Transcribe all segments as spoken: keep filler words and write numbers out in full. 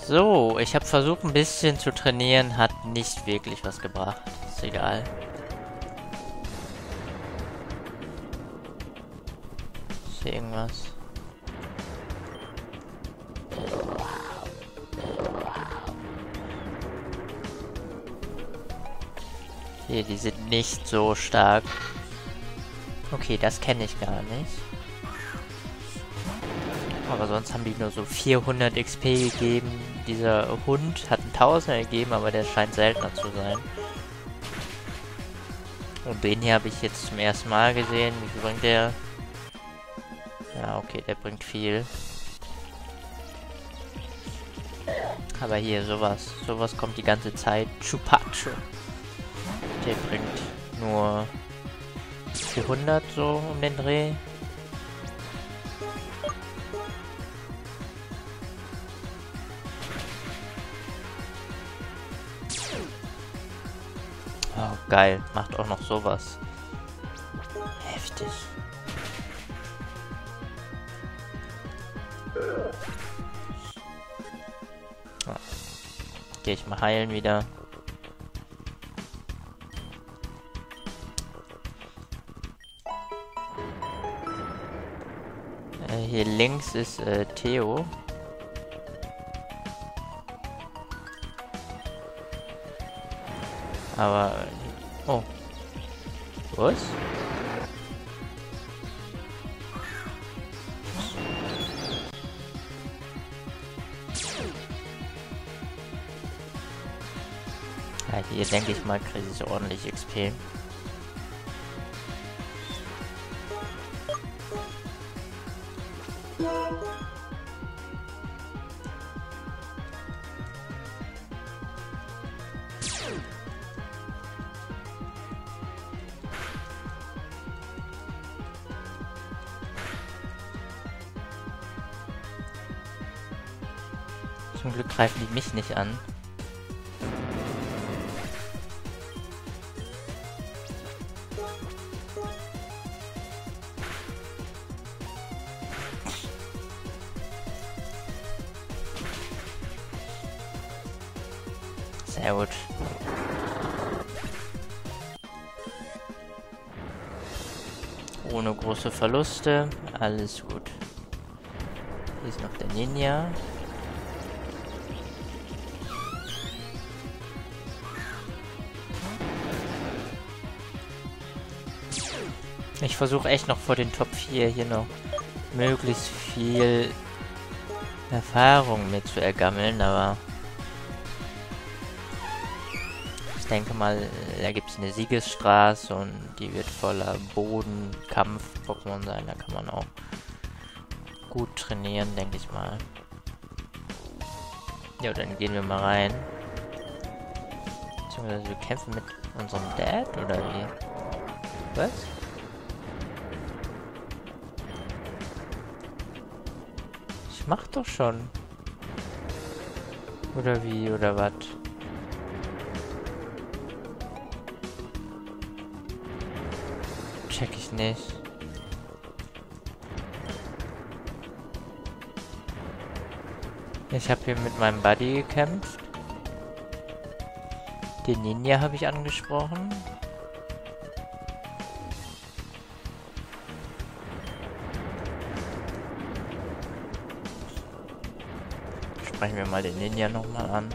So, ich habe versucht ein bisschen zu trainieren, hat nicht wirklich was gebracht. Ist egal. Ist hier irgendwas? Hier, die sind nicht so stark. Okay, das kenne ich gar nicht. Aber sonst haben die nur so vierhundert X P gegeben. Dieser Hund hat einen Tausender gegeben, aber der scheint seltener zu sein. Und den hier habe ich jetzt zum ersten Mal gesehen. Wie viel bringt der? Ja, okay, der bringt viel. Aber hier, sowas. Sowas kommt die ganze Zeit. Chupacho. Der bringt nur vierhundert so um den Dreh. Oh, geil. Macht auch noch sowas. Heftig. Ah. Gehe ich mal heilen wieder. Äh, hier links ist äh, Theo. Aber... Oh. Was? Ja, hier denke ich mal, kriege ich ordentlich X P. Zum Glück greifen die mich nicht an. Sehr gut. Ohne große Verluste. Alles gut. Hier ist noch der Ninja. Ich versuche echt noch vor den Top vier hier noch möglichst viel Erfahrung mit zu ergammeln, aber ich denke mal, da gibt es eine Siegesstraße und die wird voller Boden-Kampf-Pokémon sein. Da kann man auch gut trainieren, denke ich mal. Ja, dann gehen wir mal rein. Beziehungsweise wir kämpfen mit unserem Dad, oder wie? Was? Ich mach doch schon. Oder wie, oder was? Check ich nicht. Ich habe hier mit meinem Buddy gekämpft. Den Ninja habe ich angesprochen. Sprechen wir mal den Ninja nochmal an.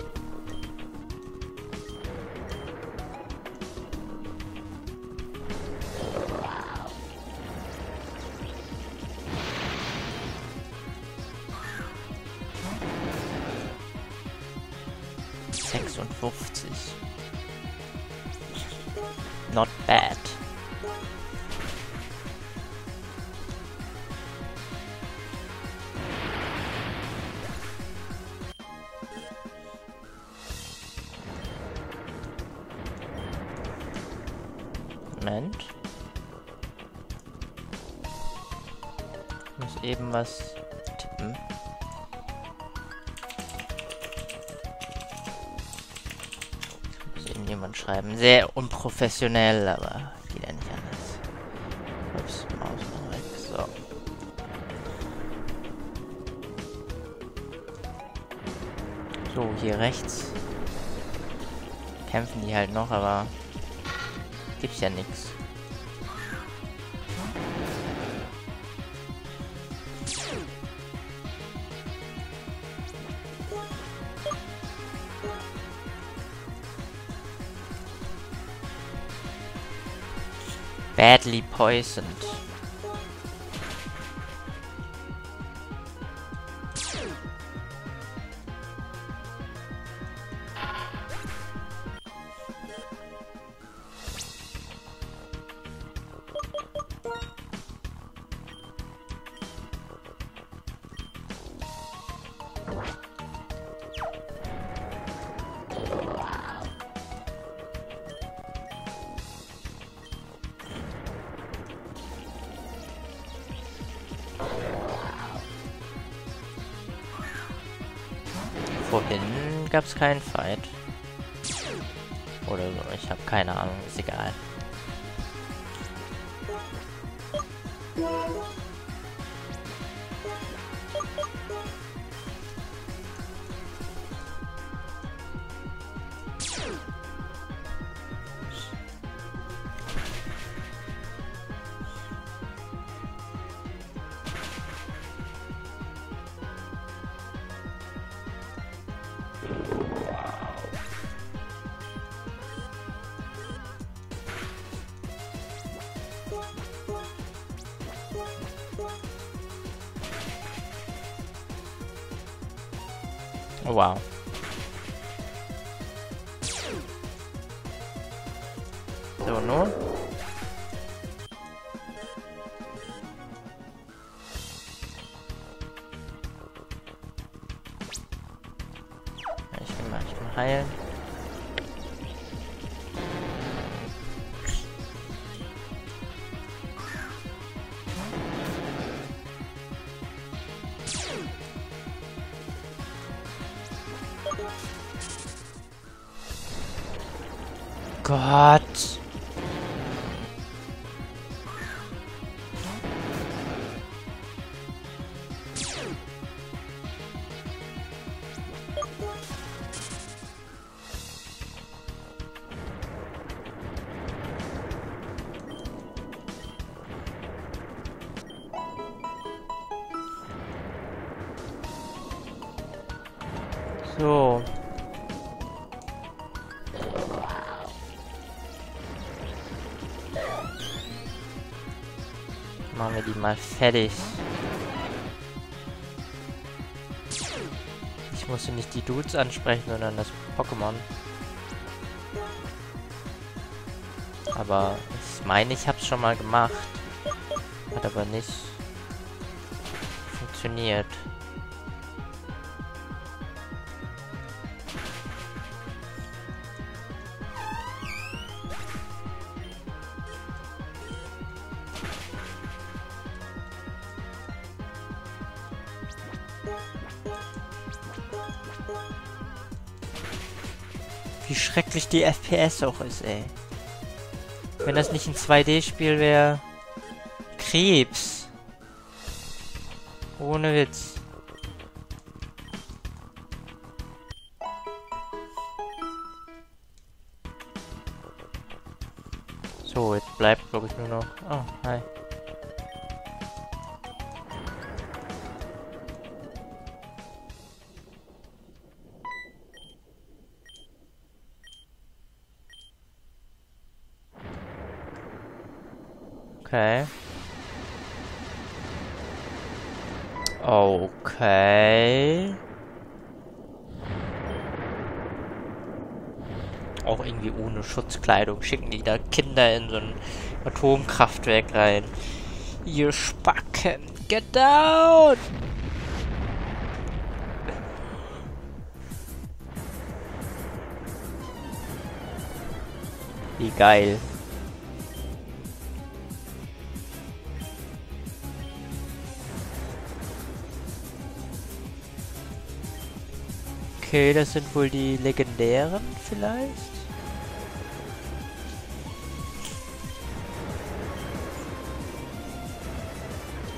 sechsundfünfzig. Not bad. Moment. Ich muss eben was tippen. Muss irgendjemand schreiben. Sehr unprofessionell, aber geht ja nicht anders. Ups, Maus mal weg. So. So, hier rechts kämpfen die halt noch, aber gibt's ja nichts. Badly poisoned. Vorhin gab es keinen Fight. Oder so, ich habe keine Ahnung, ist egal. Oh, wow. So, nun. Ich will mal, ich will heilen. Gott. So. Machen wir die mal fertig. Ich musste nicht die Dudes ansprechen, sondern das Pokémon. Aber ich meine, ich habe es schon mal gemacht. Hat aber nicht funktioniert. Wie schrecklich die F P S auch ist, ey. Wenn das nicht ein zwei D-Spiel wäre... Krebs. Ohne Witz. So, jetzt bleibt, glaube ich, nur noch... Oh, hi. Okay. Okay. Auch irgendwie ohne Schutzkleidung schicken die da Kinder in so ein Atomkraftwerk rein. Ihr Spacken, get down! Wie geil. Okay, das sind wohl die legendären vielleicht?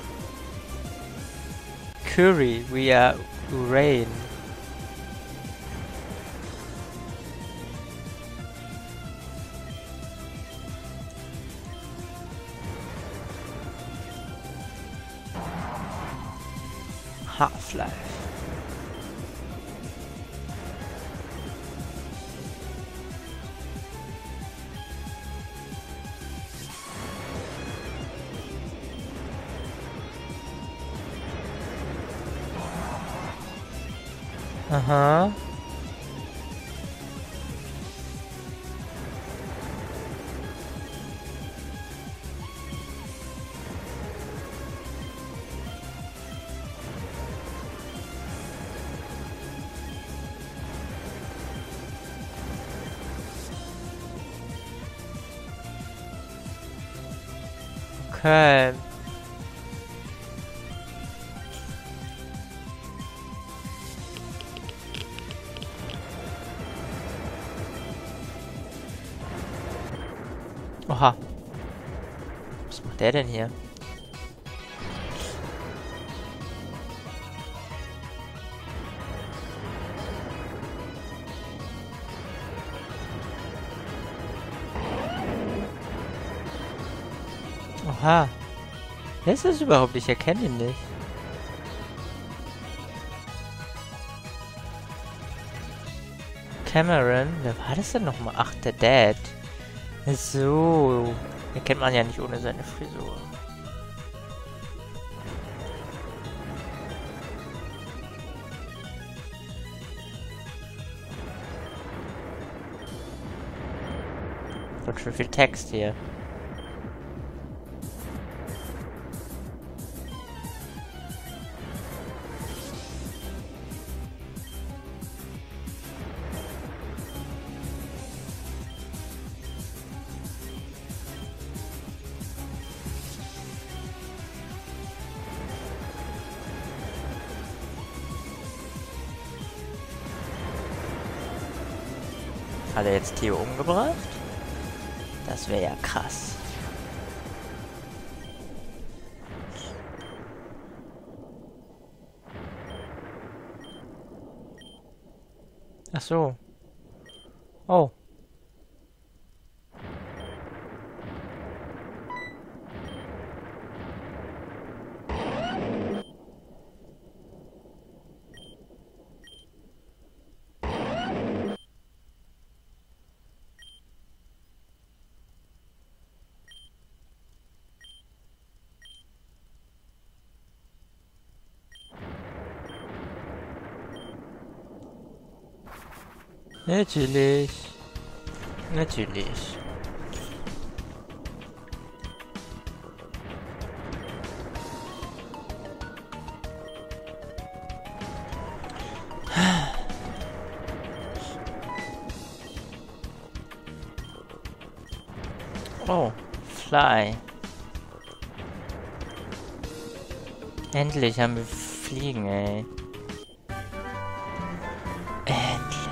Curry, we are rain. Half-Life. Aha. Okay. Oha. Was macht der denn hier? Oha. Wer ist das überhaupt? Ich erkenne ihn nicht. Cameron? Wer war das denn nochmal? Ach, der Dad. So. Den kennt man ja nicht ohne seine Frisur. Und schon viel Text hier. Hat er jetzt Theo umgebracht? Das wäre ja krass. Ach so. Oh. Natürlich. Natürlich. Oh, Fly. Endlich haben wir Fliegen, ey. Endlich.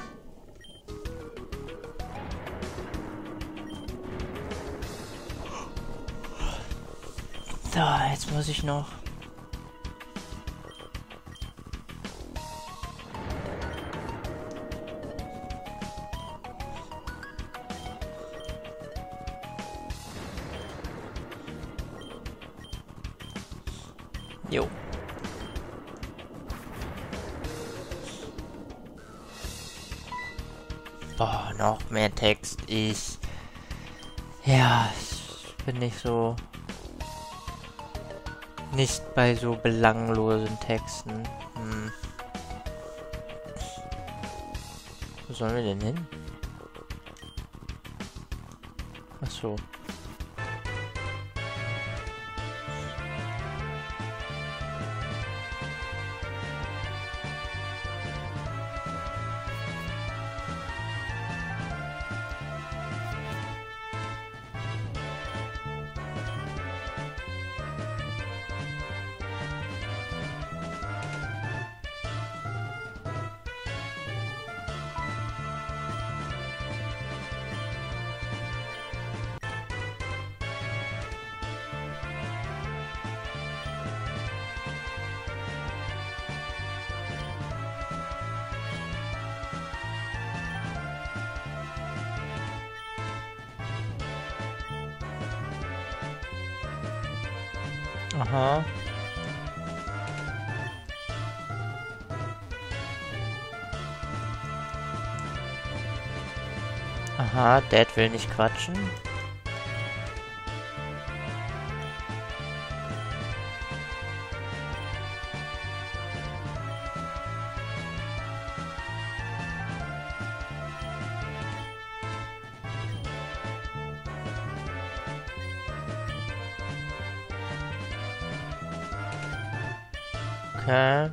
So, jetzt muss ich noch... Jo. Boah, noch mehr Text. Ich... Ja, ich bin nicht so... Nicht bei so belanglosen Texten. Hm. Wo sollen wir denn hin? Ach so. Aha. Aha, Dad will nicht quatschen. Okay.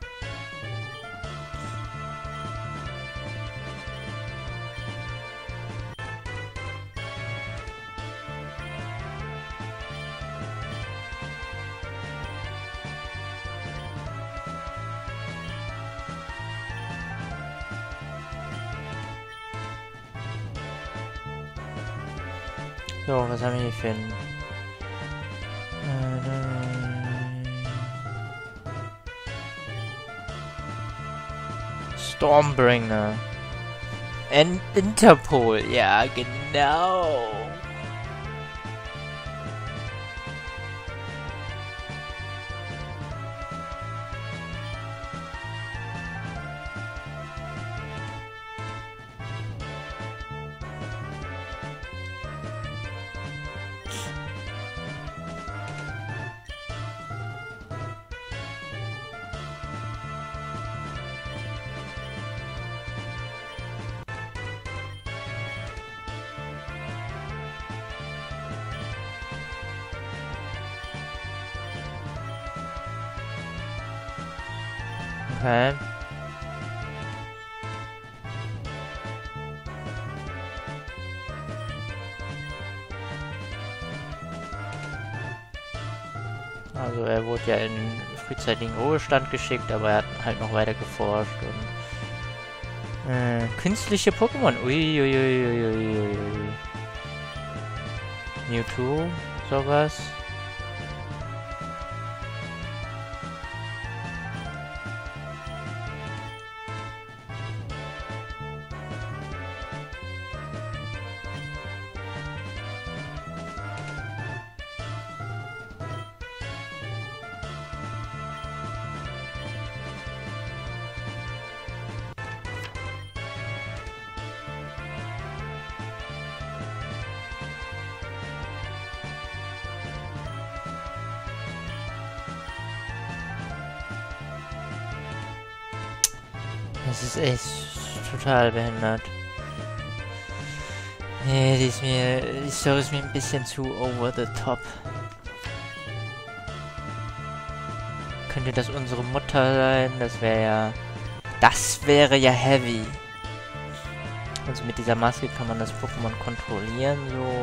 So, was haben wir hier für ein... Stormbringer. En Interpol, ja, genau. Okay. Also er wurde ja in frühzeitigen Ruhestand geschickt, aber er hat halt noch weiter geforscht und äh, künstliche Pokémon. Uiuiuiuiui. Mewtwo, sowas. Das ist echt total behindert. Nee, die ist mir. Die Story ist mir ein bisschen zu over the top. Könnte das unsere Mutter sein? Das wäre ja. Das wäre ja heavy. Also mit dieser Maske kann man das Pokémon kontrollieren, so.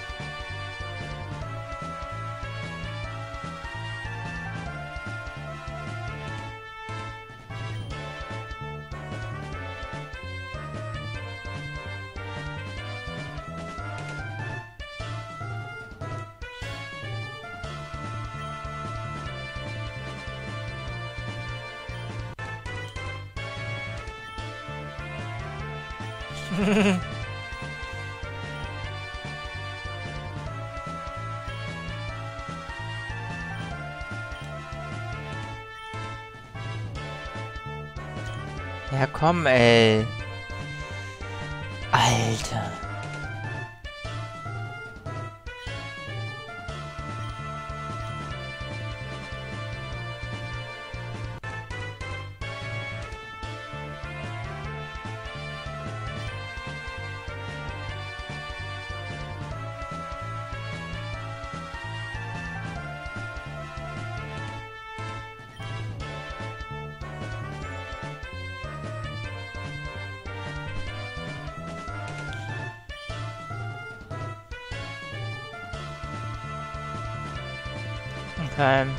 Ja, komm, ey. Alter. Okay.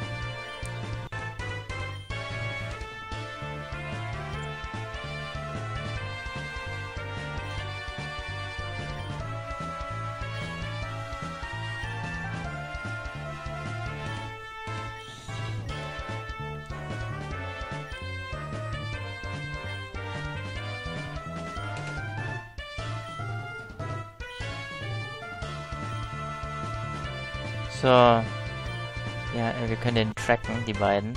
So. Ja, wir können den tracken, die beiden.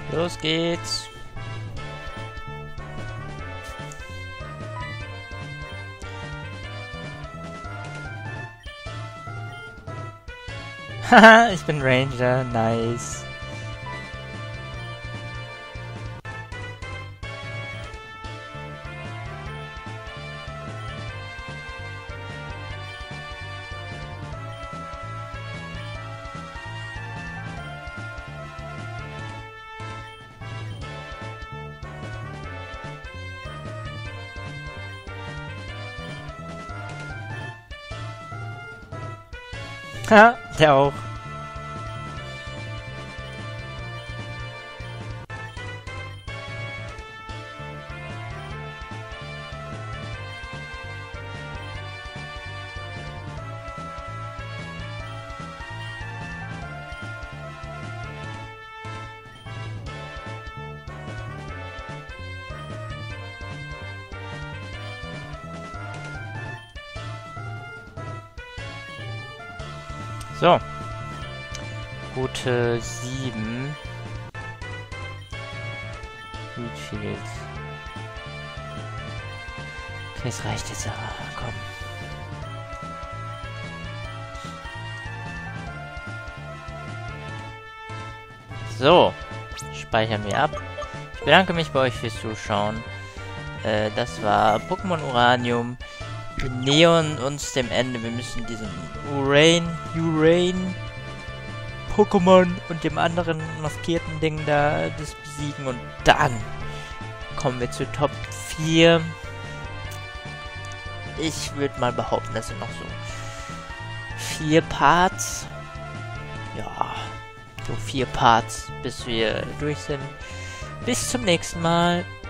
Los geht's. Haha, ich bin Ranger. Nice. Ha, der auch. So. Route sieben. Wheatfield. Okay, es reicht jetzt aber. Komm. So. Speichern wir ab. Ich bedanke mich bei euch fürs Zuschauen. Äh, das war Pokémon Uranium. Wir nähern uns dem Ende. Wir müssen diesen Urain, Urain, Pokémon und dem anderen maskierten Ding da das besiegen. Und dann kommen wir zu Top vier. Ich würde mal behaupten, das sind noch so vier Parts. Ja, so vier Parts, bis wir durch sind. Bis zum nächsten Mal.